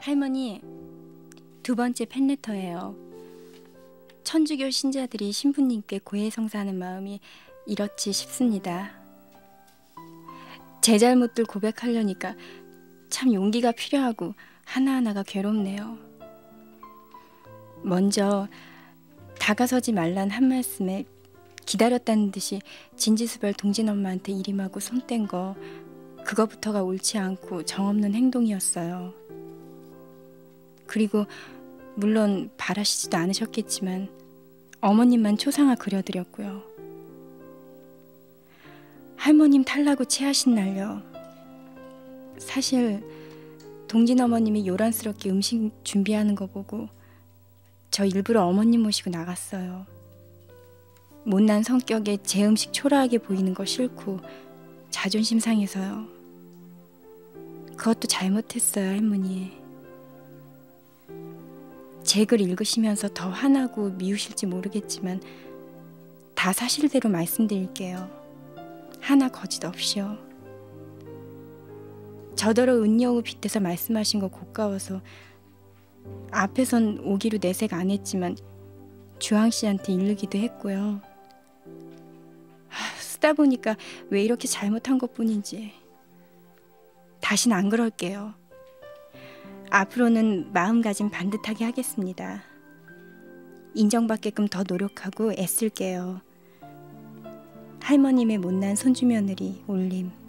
할머니, 두 번째 팬레터예요. 천주교 신자들이 신부님께 고해성사하는 마음이 이렇지 싶습니다. 제 잘못들 고백하려니까 참 용기가 필요하고 하나하나가 괴롭네요. 먼저 다가서지 말란 한 말씀에 기다렸다는 듯이 진지수별 동진엄마한테 일임하고 손 뗀 거, 그거부터가 옳지 않고 정없는 행동이었어요. 그리고 물론 바라시지도 않으셨겠지만 어머님만 초상화 그려드렸고요. 할머님 탈나고 체하신 날요. 사실 동진어머님이 요란스럽게 음식 준비하는 거 보고 저 일부러 어머님 모시고 나갔어요. 못난 성격에 제 음식 초라하게 보이는 거 싫고 자존심 상해서요. 그것도 잘못했어요, 할머니. 제 글 읽으시면서 더 화나고 미우실지 모르겠지만 다 사실대로 말씀드릴게요. 하나 거짓 없이요. 저더러 은여우 빗대서 말씀하신 거 고가워서 앞에선 오기로 내색 안 했지만 주황 씨한테 이르기도 했고요. 쓰다 보니까 왜 이렇게 잘못한 것뿐인지. 다신 안 그럴게요. 앞으로는 마음가짐 반듯하게 하겠습니다. 인정받게끔 더 노력하고 애쓸게요. 할머님의 못난 손주며느리 올림.